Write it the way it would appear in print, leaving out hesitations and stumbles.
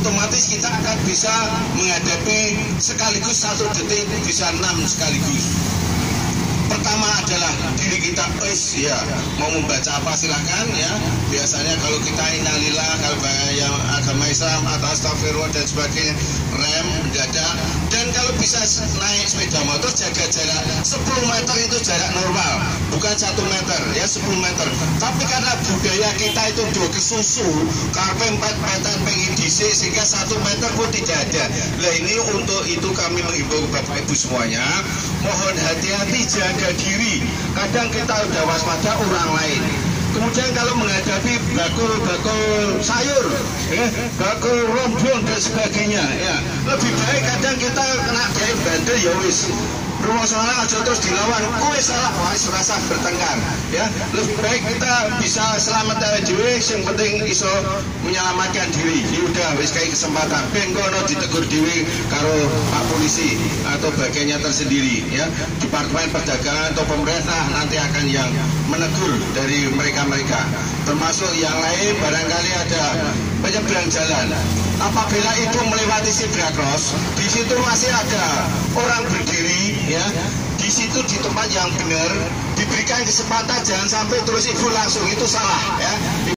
otomatis kita akan bisa menghadapi sekaligus 1 detik bisa 6 sekaligus. Pertama adalah diri kita, ya mau membaca apa silakan ya. Biasanya kalau kita innalillah, kalau yang agama Islam atau astagfirullah dan sebagainya, rem, mendadak. Dan kalau bisa naik sepeda motor jaga jarak 10 meter itu jarak normal, bukan 1 meter ya, 10 meter. Tapi karena budaya kita itu do kesusu, karpe 4 meter pengen disik sehingga 1 meter pun tidak ada. Nah ini untuk itu kami menghimbau Bapak Ibu semuanya, mohon hati-hati jaga diri. Kadang kita udah waspada orang lain. Kemudian kalau menghadapi bakul sayur, bakul rombong dan sebagainya, ya lebih baik kadang kita kena dari bandel ya wis. Rumah salah aja terus dilawan, kowe salah, wah serasa bertengkar, ya lebih baik kita bisa selamat dhewe, yang penting iso menyelamatkan diri. Ya udah wis kayak kesempatan, ben kono ditegur dhewe karo Pak Polisi atau bagiannya tersendiri, ya Departemen Perdagangan atau pemerintah nanti akan yang menegur dari mereka-mereka. Termasuk yang lain barangkali ada penyeberang jalan. Apabila itu melewati zebra cross, di situ masih ada orang berdiri, ya. Di situ di tempat yang benar diberikan kesempatan, jangan sampai terus ibu langsung, itu salah, ya.